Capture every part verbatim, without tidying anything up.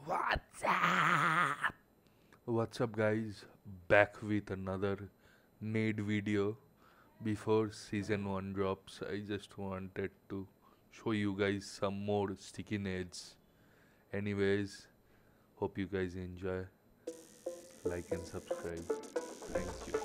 What's up? What's up, guys? Back with another Nade video. Before season one drops, I just wanted to show you guys some more sticky nades. Anyways, hope you guys enjoy. Like and subscribe. Thank you.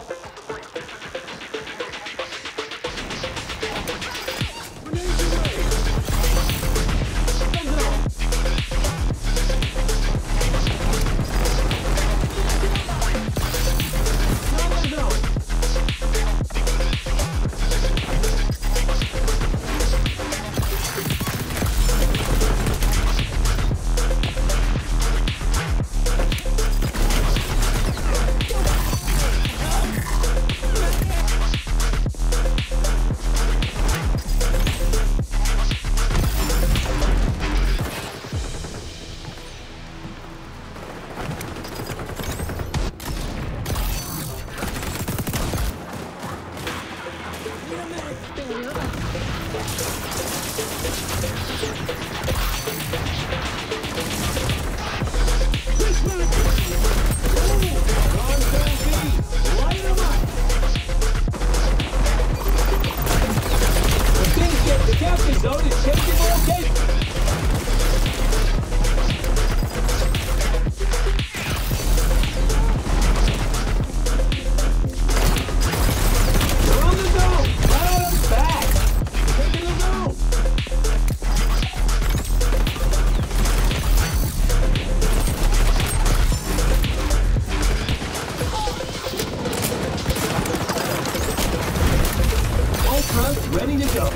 Ready to go.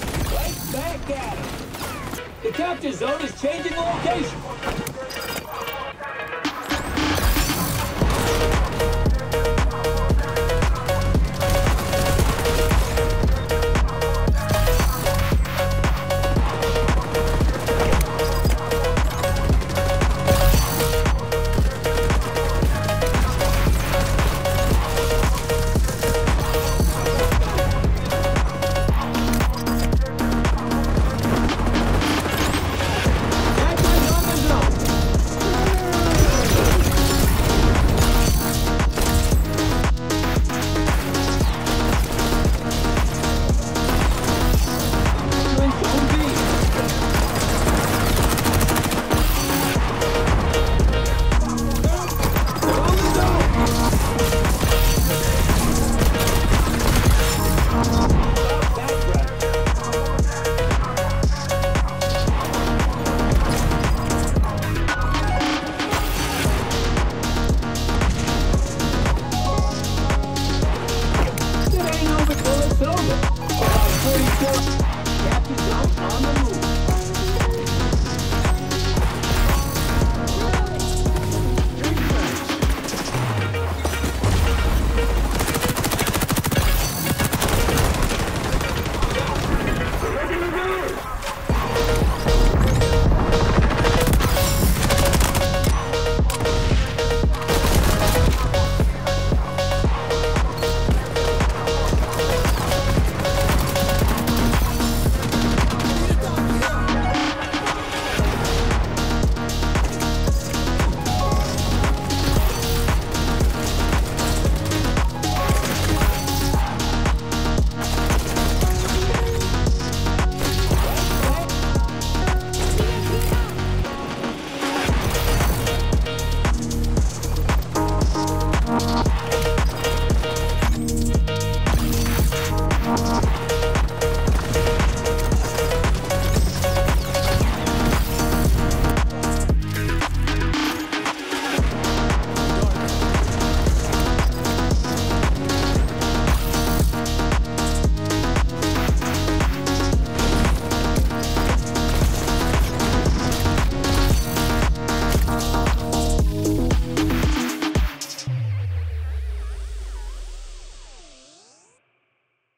Right back at him. The capture zone is changing location.